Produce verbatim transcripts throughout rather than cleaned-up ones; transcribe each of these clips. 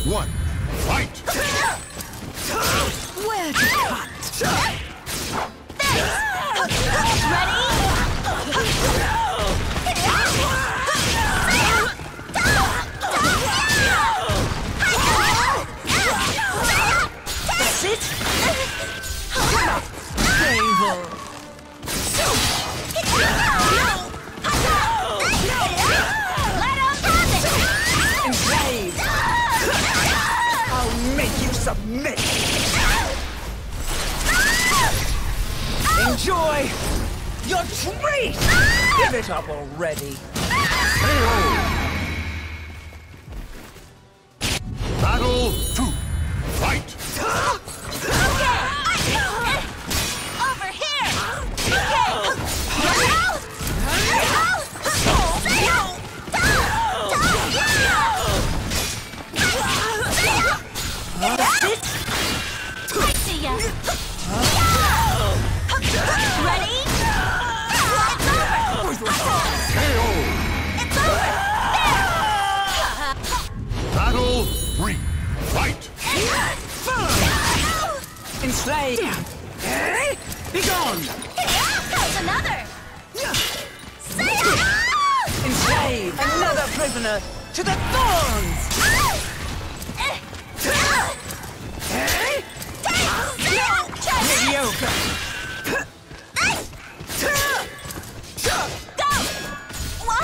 one, fight! Where to cut? Ready? That's it! Painful! Let him have it! Enslaved! I'll make you submit! Enjoy your treat! Give it up already! Battle two, fight! Over here! That's it! I see ya! Ready? It's over! K O! It's over! Battle three, fight! Enslaved! Be gone! There's another! Enslaved! Another prisoner to the thorns! Mediocre! Go! What?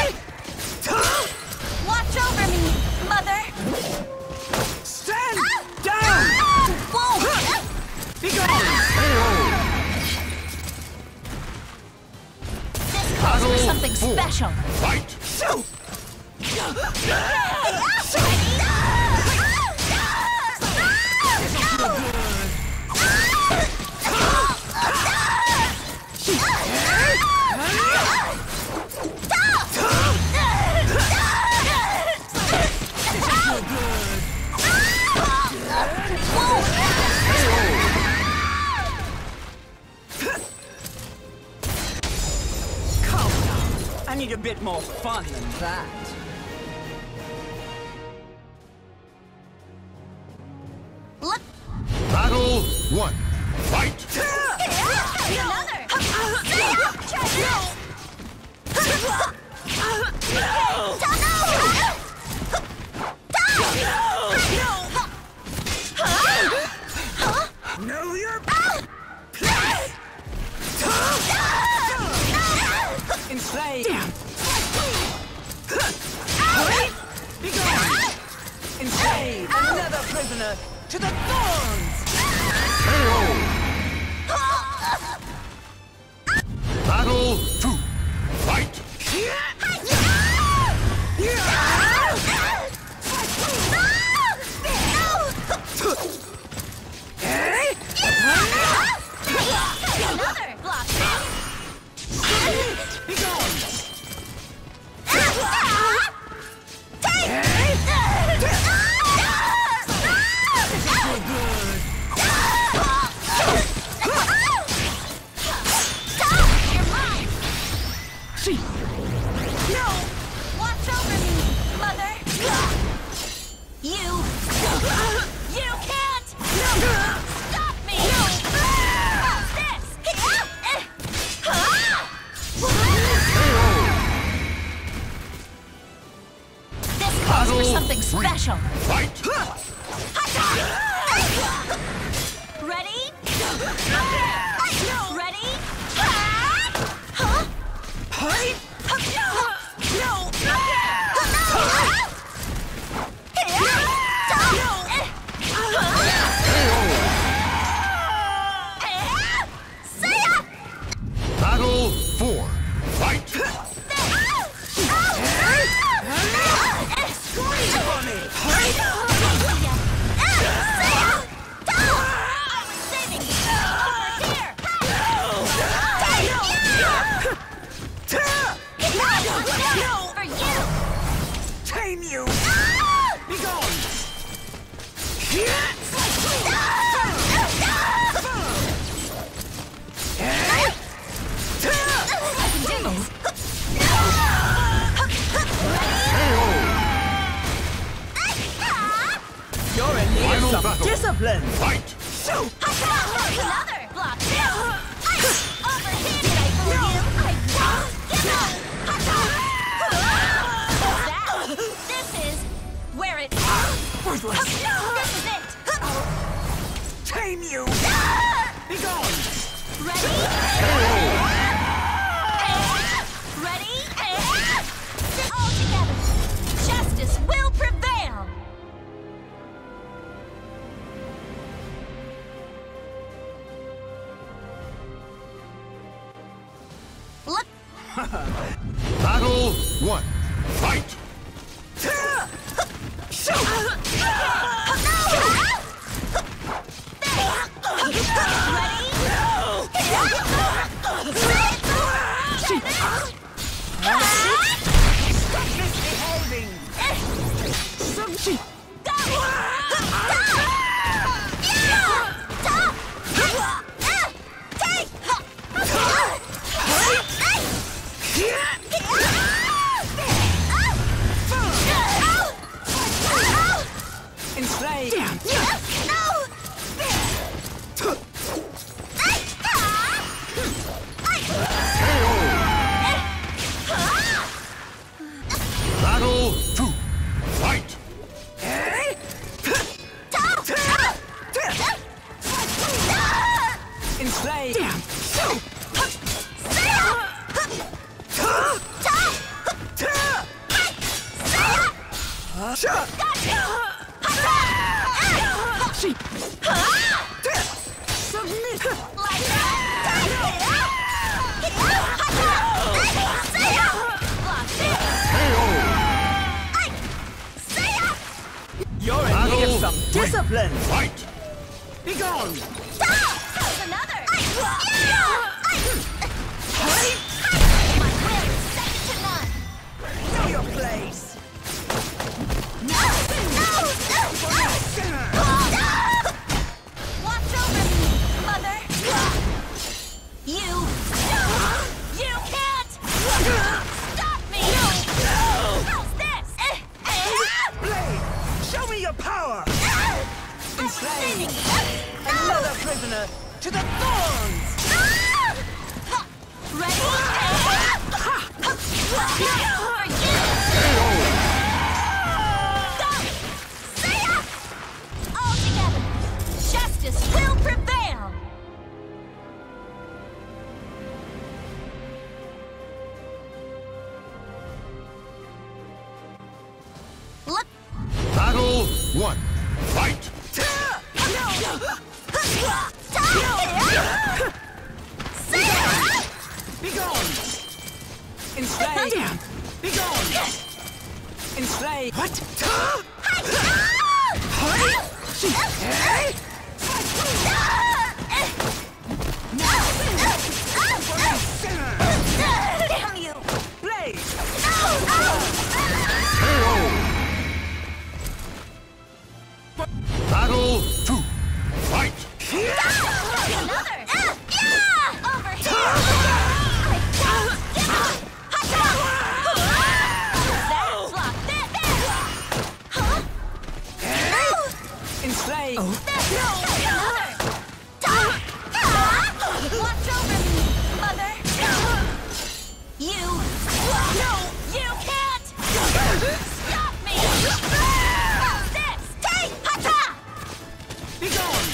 Watch over me, Mother! Stand down! Whoa! Be gone! K O! This calls for something four, special. Fight! Calm down. I need a bit more fun than that. Look! Battle one, fight! Another! Know your enslaved! Be gone! Enslaved! Another prisoner to the thorns! K O! Battle two, fight! Another! Block! Be gone! See! No! Watch over me, Mother! You! You can't! Stop me! How's this? This calls for something three, special. Fight! Ready? Ready? Huh? Hey! No! Battle four, fight! Squeeze for me! Discipline! Fight! Another block. Overhand. Did I fool you? I won't give up. That. This is where it ends. Worthless! This is it. Tame you! Be gone! Ready? Ready? All together. Justice will prevail. Look. Battle one. Fight! Stop misbehaving! Some Enslave! Damn! Battle two. Fight! Enslave! Damn! Submit! You're in need of Battle some three. discipline! Fight! Be gone! Another. Hey! My will is second to none. Know your place! Watch over me, Mother. You. You can't stop me. How's this? Blade! Show me your power! Enslave! Outstanding. Another prisoner to the thorns! Ready? For you. All together, justice will prevail. Look. Battle one. Fight! Be gone! Enslave! Damn! Be gone! Enslave! What? Damn you! Blade! Battle two. Fight! Another! Over here! I won't give up! That block! There! Huh? Enslave! Another! Watch over me, Mother! You! No! You can't! Stop me! How's this? Take! Hata! Be gone!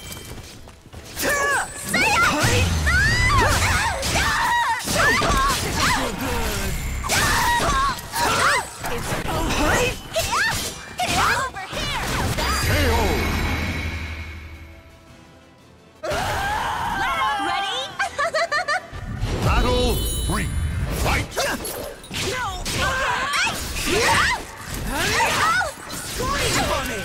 Over here! Ready? Battle three. Fight! Scorning bunny!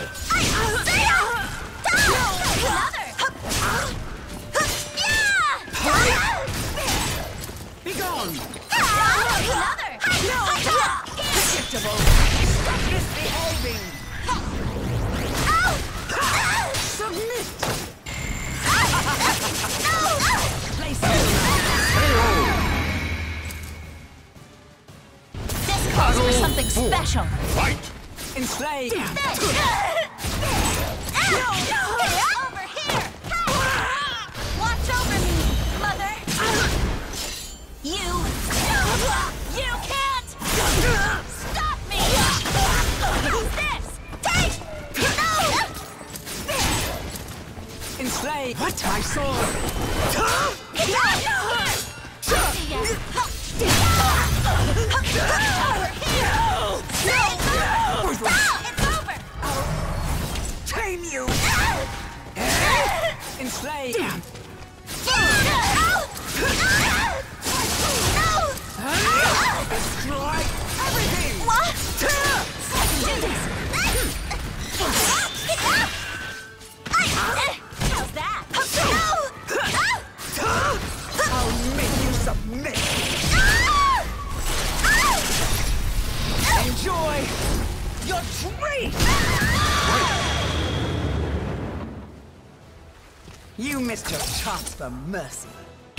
Be gone! Predictable! Stop misbehaving! Submit! Place This calls for Battle something four. special. Fight! Enslave! No! a treat! You missed your chance for mercy.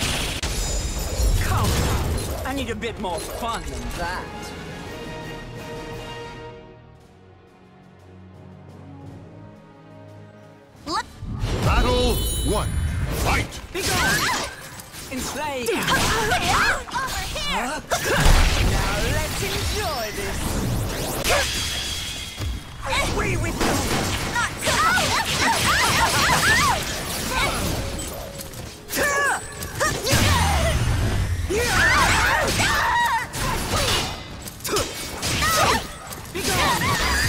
Come on, I need a bit more fun than that. Battle one. Fight! Be gone! Enslaved! Over here! Now let's enjoy this! Away with you! Be gone!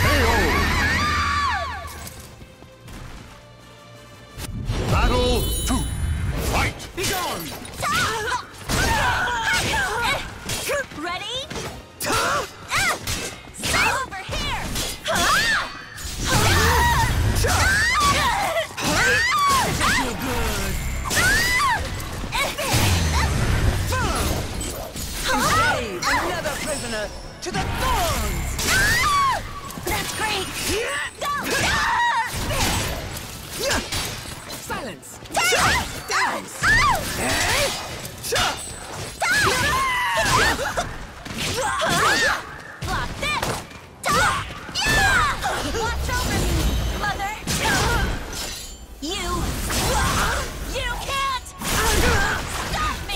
Battle two. Fight! Be gone! Ready? Over here! Too good! Enslaved! Another prisoner to the thorns! That's great! Go! Silence! Dance! Block this! Watch over me, mother! You! You can't! Stop me!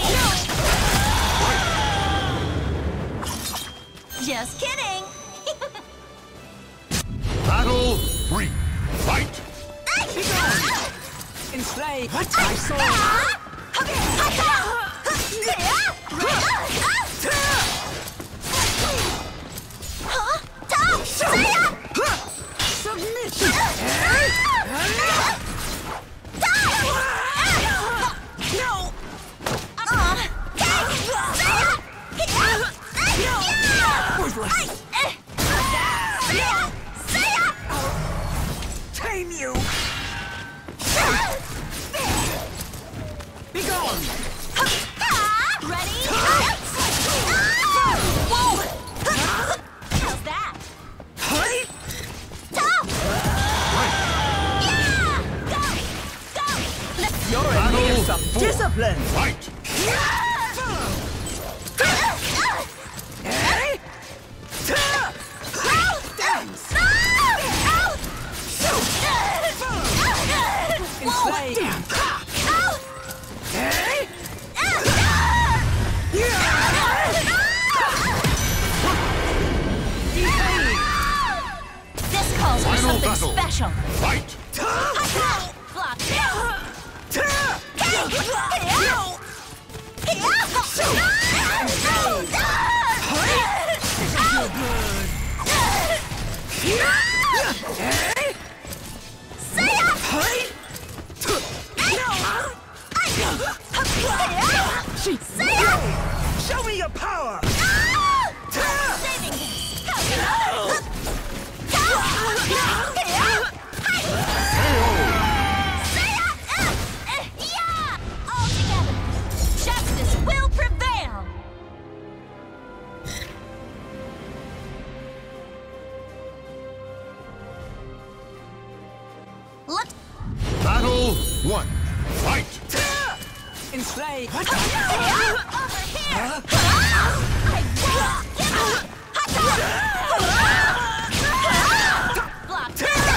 Just kidding! Battle three. Fight! Enslaved! What? I saw submission! No! Worthless! Tame you! Be gone! Ready? Whoa! How's that? Top! Yeah! Go! Go! Let's You're in need of Battle some four. discipline! Fight! Enslaved! This calls for Final something battle. special. Fight! Block Show me your power! Saving Yeah! All together. Justice will prevail. Let's Battle one. Fight! Enslaved! over here. I won't give up. Block.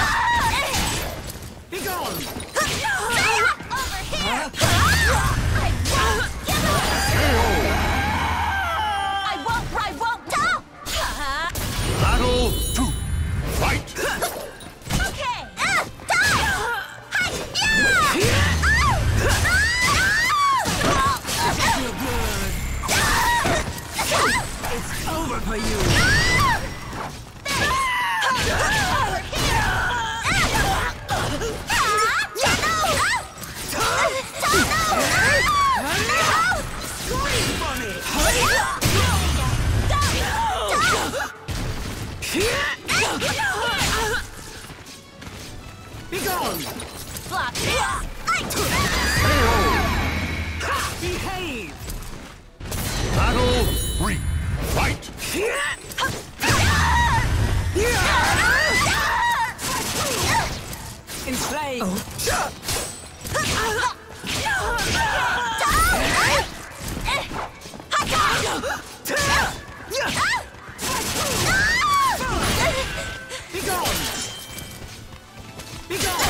Be gone! Over here. I won't give up. I won't. I won't. Battle two. Fight! Okay. It's over for you! Scream for me! Be gone! Block. Behave! Battle three. Fight! Yeah! Enslaved. Be gone! Be gone!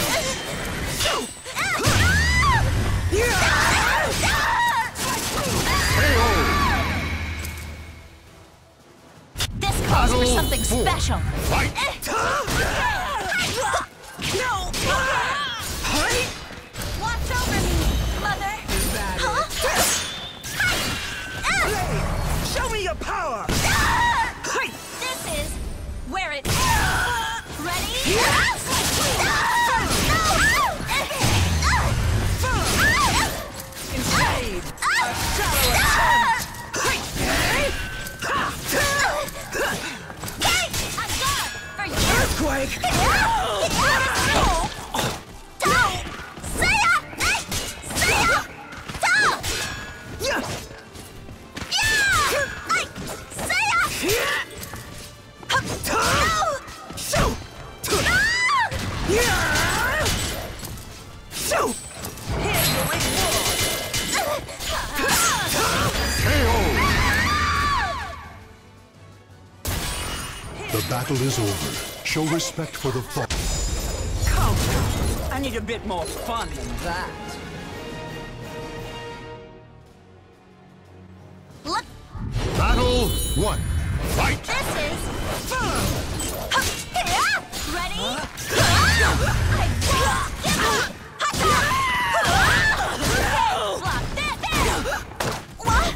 This calls for Battle something four. special. Fight! No! Watch over me, Mother. Huh? Show me your power! This is where it's ready. Enslaved! A shallow attempt! I'm gone for you. Earthquake! Yeah! Shoot! Yeah! Shoot! Here's the reward! K O! The battle is over. Show respect for the fall. Come! I need a bit more fun than that. Look, Battle one. Fight! this is ready. Block that. What?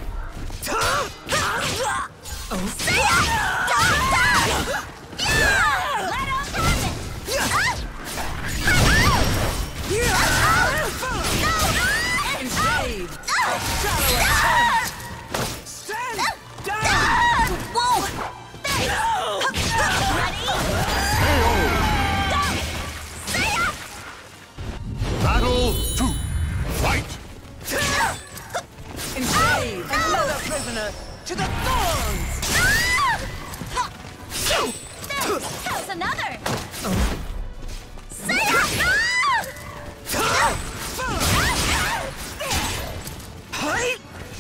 Let 'em have it. Enslaved! Shallow attempt! Stand down! Whoa! Ready? K O! Battle two. Fight! Enslaved! Another prisoner to the thorns! How's another? Hey!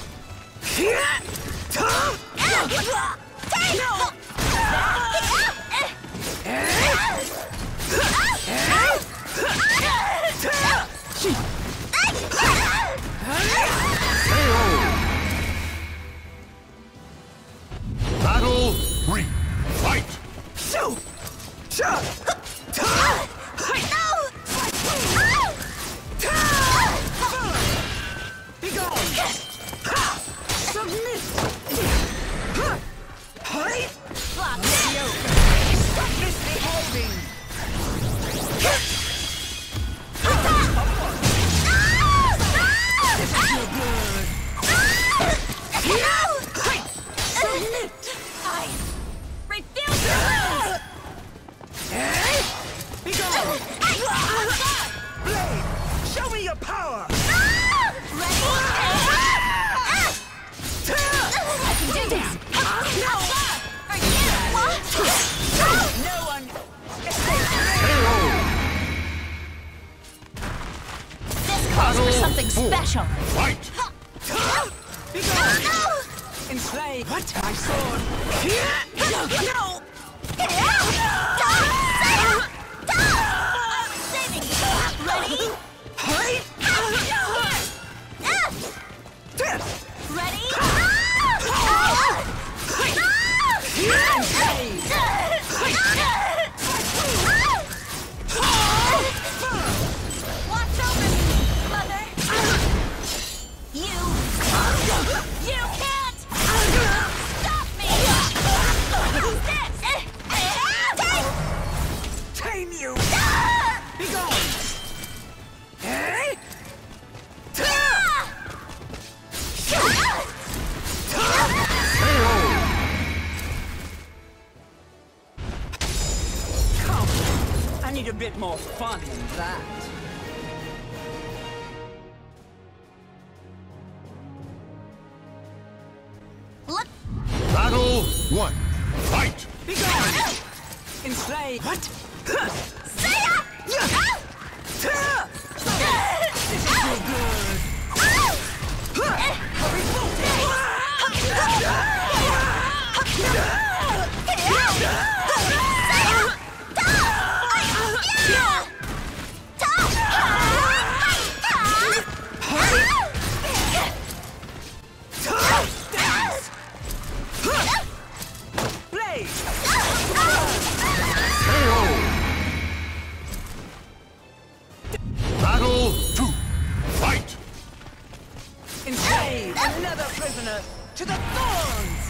K O! Battle three. Fight! Shoot! Be gone! Submit! Hey! Block that. Stop misbehaving! Submit! I refuse to lose. Be gone! I'm gone. Blade! Show me your power! Ready? I can do this. I'm gone for you. No one K O! This calls for something four. special. Fight! Be gone! Enslaved! What? My sword! No! I'm saving you. Ready? Hey! Ready? Watch over me, Mother. You, you can't stop me. Tame you! Be gone! Hey! Come! I need a bit more fun than that. Look, Battle one. Fight! Be gone! Enslaved! What? Battle two. Fight! Enslave another prisoner to the thorns!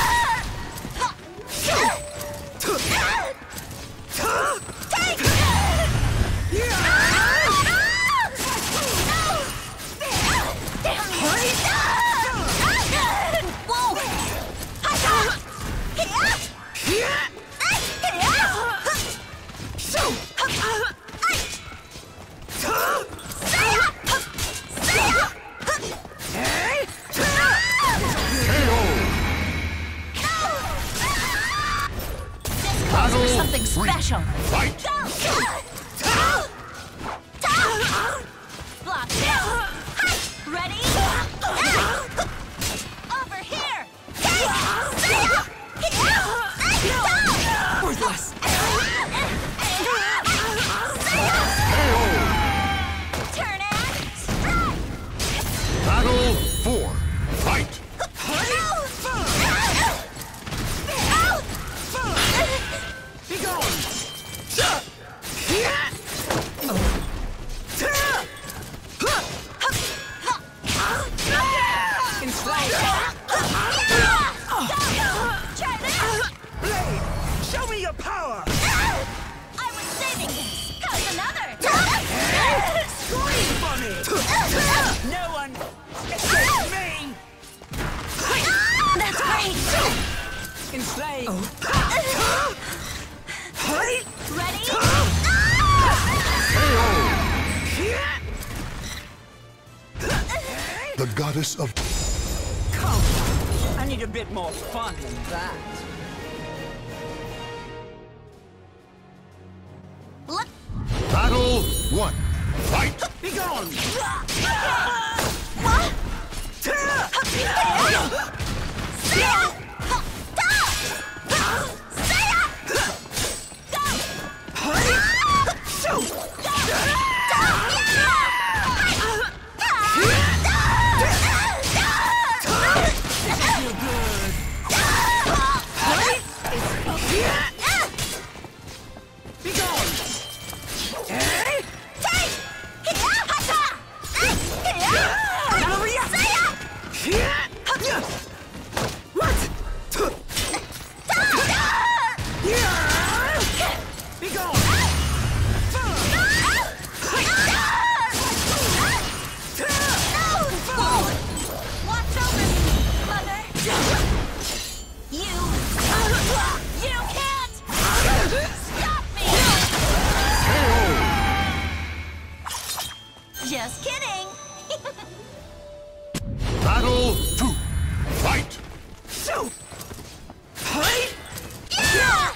Battle Something three. special. Fight! Block two. Ready? Over here. Worthless! Turn and strike. Battle four. Fight! Be gone! Enslave! Try this. Blade! Show me your power! I was saving this. How's another? Scream for me! No one escapes me! That's great. Enslave! Ready? The goddess of... Come! I need a bit more fun than that. Look. Battle one. Fight! Be gone! What? Be gone! What? Be gone! Watch over me, Mother. You, you can't stop me. Just kidding. Battle two. Fight! Shoot! Yeah!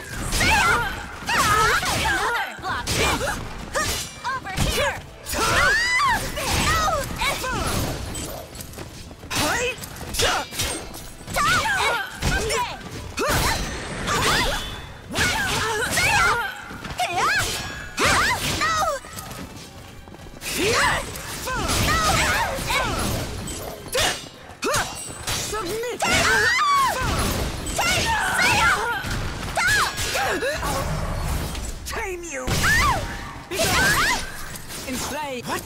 Another block. Over here. Submit! Tame you! Be gone! Enslave! What?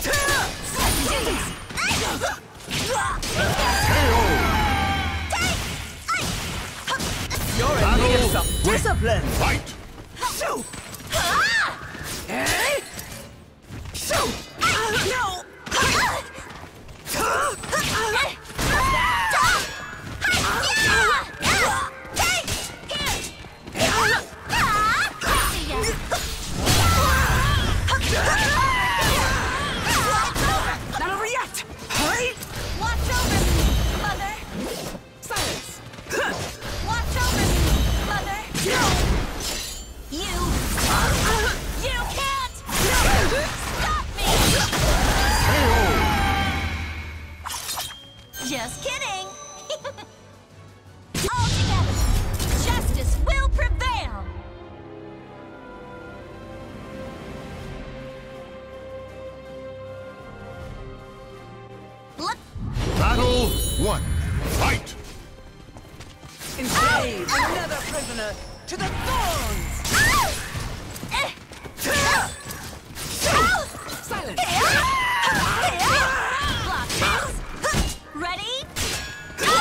You're in need of some discipline! Fight! Shoot! Eh? Shoot! No! Not over yet! Hey! Watch over me, Mother. Silence! Watch over me, Mother. Just kidding. All together, justice will prevail. Look. Battle one. Fight! Enslave another prisoner to the thorns! Silence! Block this. Ready? Go!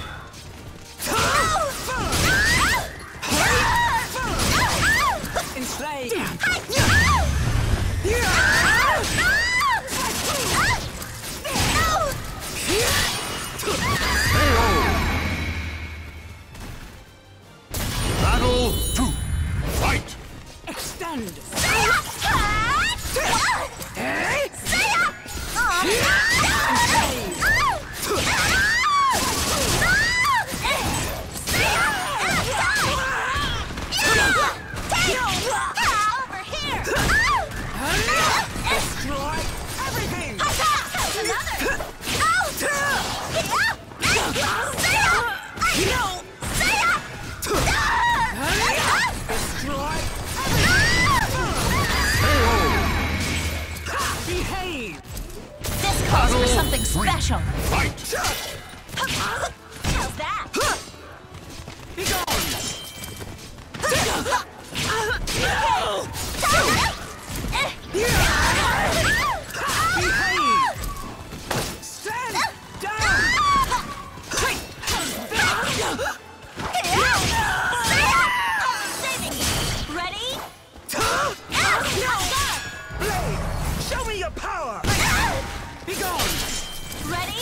Enslave! Battle two. Fight! Extend! Over here! Destroy everything! Another! Destroy! Behave! This calls for something three. special. Fight! How's that? Be gone! Behave! Stand down! Saving you. Ready? Blade! Show me your power! Be gone! Ready?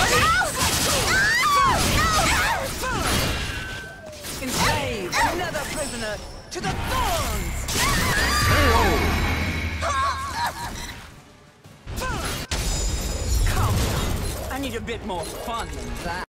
Enslave another prisoner to the thorns! Come, I need a bit more fun than that.